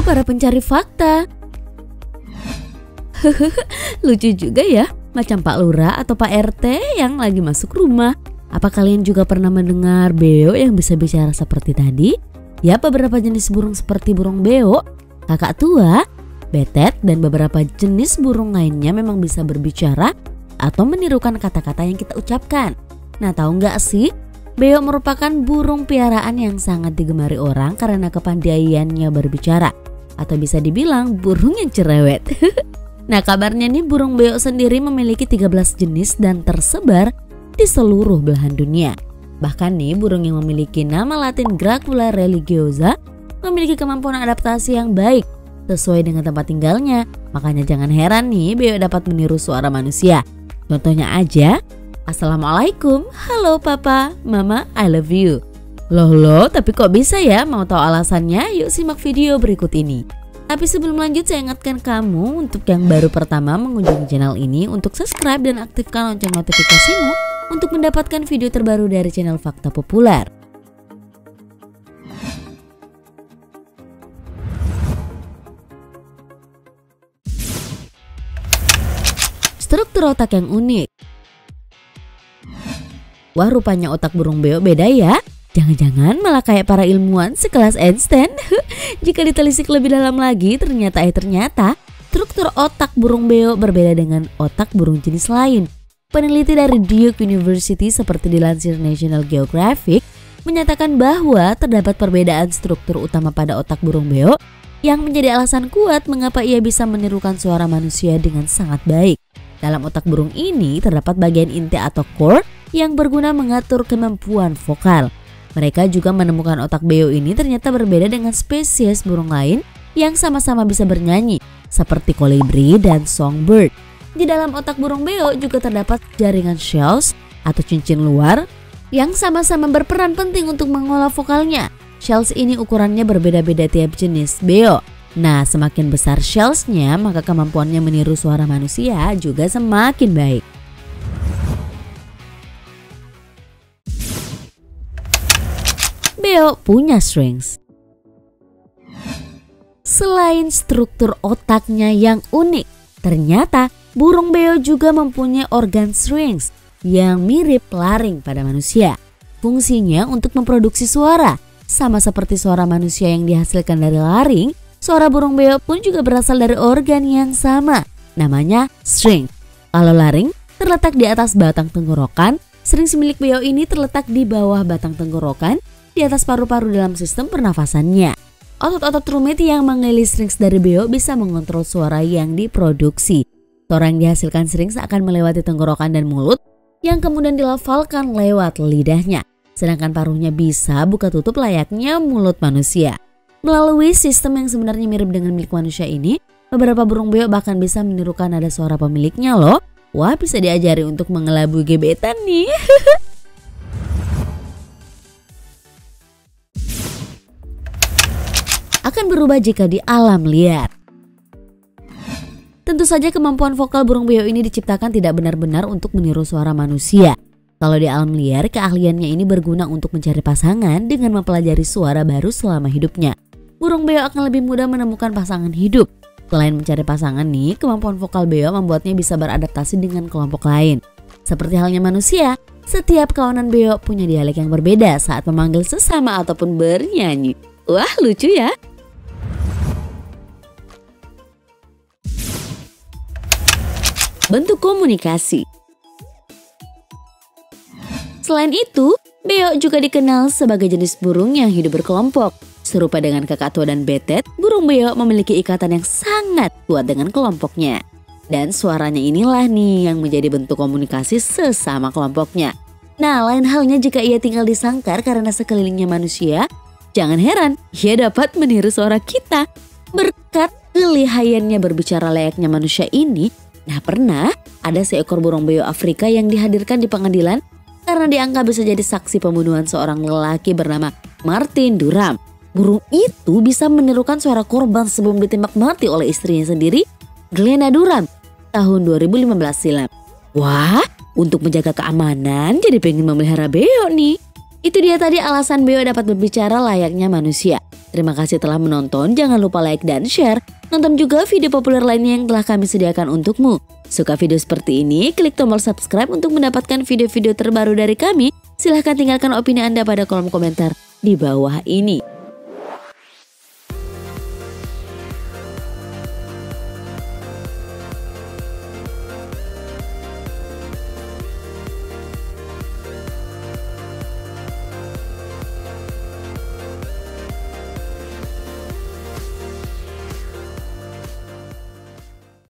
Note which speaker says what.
Speaker 1: para pencari fakta. Lucu juga ya, macam Pak Lurah atau Pak RT yang lagi masuk rumah. Apa kalian juga pernah mendengar beo yang bisa bicara seperti tadi? Ya, beberapa jenis burung seperti burung beo, kakak tua, betet, dan beberapa jenis burung lainnya memang bisa berbicara atau menirukan kata-kata yang kita ucapkan. Nah, tahu nggak sih? Beo merupakan burung piaraan yang sangat digemari orang karena kepandaiannya berbicara. Atau bisa dibilang burung yang cerewet. Nah, kabarnya nih burung beo sendiri memiliki 13 jenis dan tersebar di seluruh belahan dunia. Bahkan nih burung yang memiliki nama latin Gracula religiosa memiliki kemampuan adaptasi yang baik sesuai dengan tempat tinggalnya. Makanya jangan heran nih beo dapat meniru suara manusia. Contohnya aja, Assalamualaikum, halo papa, mama, I love you. Loh, tapi kok bisa ya? Mau tahu alasannya? Yuk simak video berikut ini. Tapi sebelum lanjut, saya ingatkan kamu untuk yang baru pertama mengunjungi channel ini untuk subscribe dan aktifkan lonceng notifikasimu untuk mendapatkan video terbaru dari channel Fakta Populer. Struktur otak yang unik. Wah, rupanya otak burung beo beda ya. Jangan-jangan malah kayak para ilmuwan sekelas Einstein. Jika ditelisik lebih dalam lagi, ternyata struktur otak burung beo berbeda dengan otak burung jenis lain. Peneliti dari Duke University seperti dilansir National Geographic menyatakan bahwa terdapat perbedaan struktur utama pada otak burung beo yang menjadi alasan kuat mengapa ia bisa menirukan suara manusia dengan sangat baik. Dalam otak burung ini terdapat bagian inti atau core yang berguna mengatur kemampuan vokal. Mereka juga menemukan otak beo ini ternyata berbeda dengan spesies burung lain yang sama-sama bisa bernyanyi seperti kolibri dan songbird. Di dalam otak burung beo juga terdapat jaringan shells atau cincin luar yang sama-sama berperan penting untuk mengolah vokalnya. Shells ini ukurannya berbeda-beda tiap jenis beo. Nah, semakin besar shellsnya maka kemampuannya meniru suara manusia juga semakin baik. Beo punya strings. Selain struktur otaknya yang unik, ternyata burung beo juga mempunyai organ strings yang mirip laring pada manusia. Fungsinya untuk memproduksi suara. Sama seperti suara manusia yang dihasilkan dari laring, suara burung beo pun juga berasal dari organ yang sama, namanya string. Kalau laring terletak di atas batang tenggorokan, strings milik beo ini terletak di bawah batang tenggorokan, di atas paru-paru dalam sistem pernafasannya. Otot-otot rumit yang mengelilingi strings dari beo bisa mengontrol suara yang diproduksi. Suara yang dihasilkan strings akan melewati tenggorokan dan mulut yang kemudian dilafalkan lewat lidahnya. Sedangkan paruhnya bisa buka tutup layaknya mulut manusia. Melalui sistem yang sebenarnya mirip dengan milik manusia ini, beberapa burung beo bahkan bisa menirukan nada suara pemiliknya loh. Wah, bisa diajari untuk mengelabui gebetan nih. Akan berubah jika di alam liar. Tentu saja kemampuan vokal burung beo ini diciptakan tidak benar-benar untuk meniru suara manusia. Kalau di alam liar, keahliannya ini berguna untuk mencari pasangan dengan mempelajari suara baru selama hidupnya. Burung beo akan lebih mudah menemukan pasangan hidup. Selain mencari pasangan nih, kemampuan vokal beo membuatnya bisa beradaptasi dengan kelompok lain. Seperti halnya manusia, setiap kawanan beo punya dialek yang berbeda saat memanggil sesama ataupun bernyanyi. Wah, lucu ya. Bentuk komunikasi. Selain itu, beo juga dikenal sebagai jenis burung yang hidup berkelompok. Serupa dengan kakak tua dan betet, burung beo memiliki ikatan yang sangat kuat dengan kelompoknya. Dan suaranya inilah nih yang menjadi bentuk komunikasi sesama kelompoknya. Nah, lain halnya jika ia tinggal di sangkar karena sekelilingnya manusia, jangan heran ia dapat meniru suara kita. Berkat kelihayannya berbicara layaknya manusia ini, nah pernah ada seekor burung beo Afrika yang dihadirkan di pengadilan karena dianggap bisa jadi saksi pembunuhan seorang lelaki bernama Martin Duram. Burung itu bisa menirukan suara korban sebelum ditembak mati oleh istrinya sendiri, Glenna Duram, tahun 2015 silam. Wah, untuk menjaga keamanan jadi pengen memelihara beo nih. Itu dia tadi alasan beo dapat berbicara layaknya manusia. Terima kasih telah menonton, jangan lupa like dan share. Nonton juga video populer lainnya yang telah kami sediakan untukmu. Suka video seperti ini? Klik tombol subscribe untuk mendapatkan video-video terbaru dari kami. Silahkan tinggalkan opini Anda pada kolom komentar di bawah ini.